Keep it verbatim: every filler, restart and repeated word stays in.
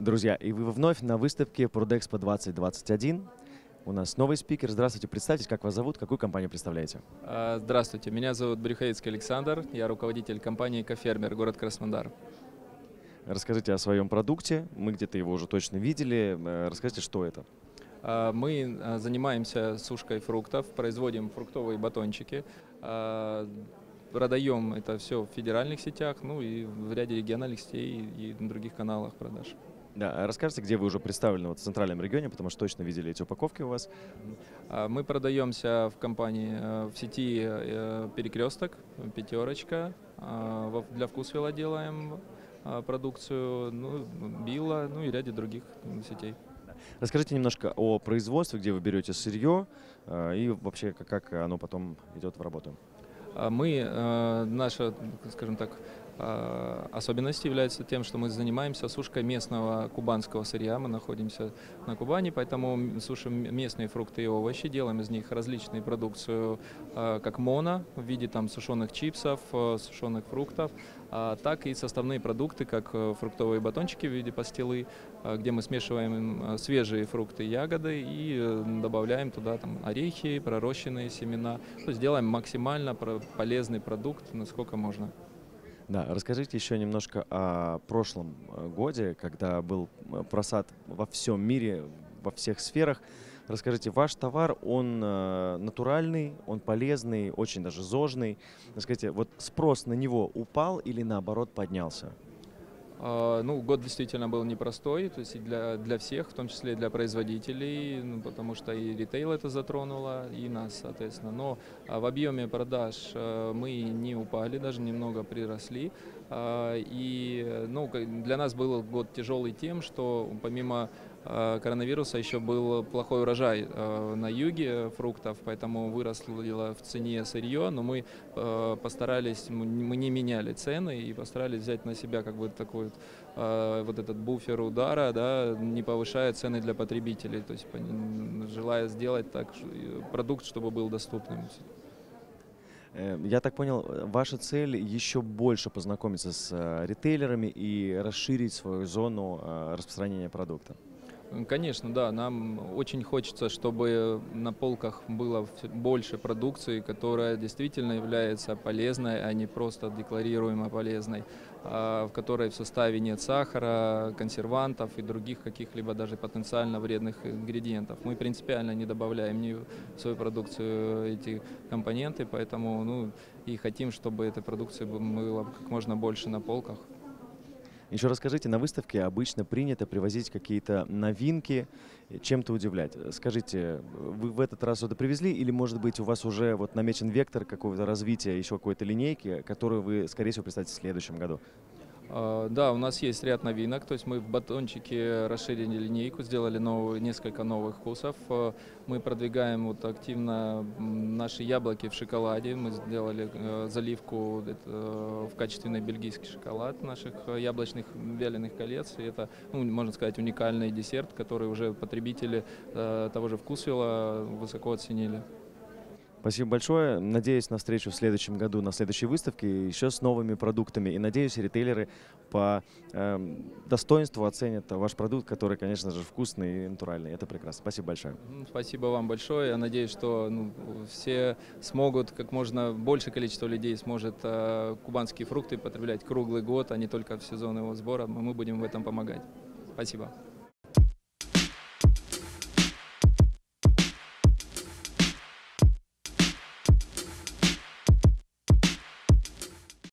Друзья, и вы вновь на выставке Продэкспо двадцать двадцать один. У нас новый спикер. Здравствуйте, представьтесь, как вас зовут, какую компанию представляете? Здравствуйте, меня зовут Брюховицкий Александр, я руководитель компании «Экофермер», город Краснодар. Расскажите о своем продукте, мы где-то его уже точно видели. Расскажите, что это? Мы занимаемся сушкой фруктов, производим фруктовые батончики, продаем это все в федеральных сетях, ну и в ряде региональных сетей и других каналах продаж. Да, расскажите, где вы уже представлены вот в центральном регионе, потому что точно видели эти упаковки у вас. Мы продаемся в компании, в сети «Перекресток», «Пятерочка», для Вкусвилла делаем продукцию, ну, Билла, ну и ряде других сетей. Расскажите немножко о производстве, где вы берете сырье и вообще как оно потом идет в работу. Мы, наша, скажем так, особенность является тем, что мы занимаемся сушкой местного кубанского сырья. Мы находимся на Кубани, поэтому сушим местные фрукты и овощи, делаем из них различную продукцию, как моно в виде там сушеных чипсов, сушеных фруктов, так и составные продукты, как фруктовые батончики в виде пастилы, где мы смешиваем свежие фрукты и ягоды и добавляем туда там орехи, пророщенные семена. То есть делаем максимально полезный продукт, насколько можно. Да, расскажите еще немножко о прошлом годе, когда был просад во всем мире, во всех сферах. Расскажите, ваш товар, он натуральный, он полезный, очень даже зожный. Расскажите, вот спрос на него упал или наоборот поднялся? Ну, год действительно был непростой, то есть и для, для всех, в том числе и для производителей, ну, потому что и ритейл это затронуло, и нас, соответственно. Но а, в объеме продаж а, мы не упали, даже немного приросли. А, и ну, для нас был год тяжелый тем, что помимо а, коронавируса еще был плохой урожай а, на юге фруктов, поэтому выросло в цене сырье, но мы а, постарались, мы не меняли цены и постарались взять на себя как бы такой вот этот буфер удара, да, не повышая цены для потребителей, то есть желая сделать так продукт, чтобы был доступным. Я так понял, ваша цель еще больше познакомиться с ритейлерами и расширить свою зону распространения продукта. Конечно, да, нам очень хочется, чтобы на полках было больше продукции, которая действительно является полезной, а не просто декларируемо полезной, в которой в составе нет сахара, консервантов и других каких-либо даже потенциально вредных ингредиентов. Мы принципиально не добавляем ни в свою продукцию эти компоненты, поэтому ну, и хотим, чтобы этой продукции было как можно больше на полках. Еще расскажите, на выставке обычно принято привозить какие-то новинки, чем-то удивлять. Скажите, вы в этот раз что-то привезли или, может быть, у вас уже вот намечен вектор какого-то развития, еще какой-то линейки, которую вы, скорее всего, представите в следующем году? Да, у нас есть ряд новинок, то есть мы в батончике расширили линейку, сделали новые, несколько новых вкусов. Мы продвигаем вот активно наши яблоки в шоколаде, мы сделали заливку в качественный бельгийский шоколад наших яблочных вяленых колец. И это, ну, можно сказать, уникальный десерт, который уже потребители того же Вкусвилла высоко оценили. Спасибо большое. Надеюсь на встречу в следующем году, на следующей выставке, еще с новыми продуктами. И надеюсь, ритейлеры по э, достоинству оценят ваш продукт, который, конечно же, вкусный и натуральный. Это прекрасно. Спасибо большое. Спасибо вам большое. Я надеюсь, что ну, все смогут, как можно больше количество людей сможет э, кубанские фрукты потреблять круглый год, а не только в сезон его сбора. Мы будем в этом помогать. Спасибо.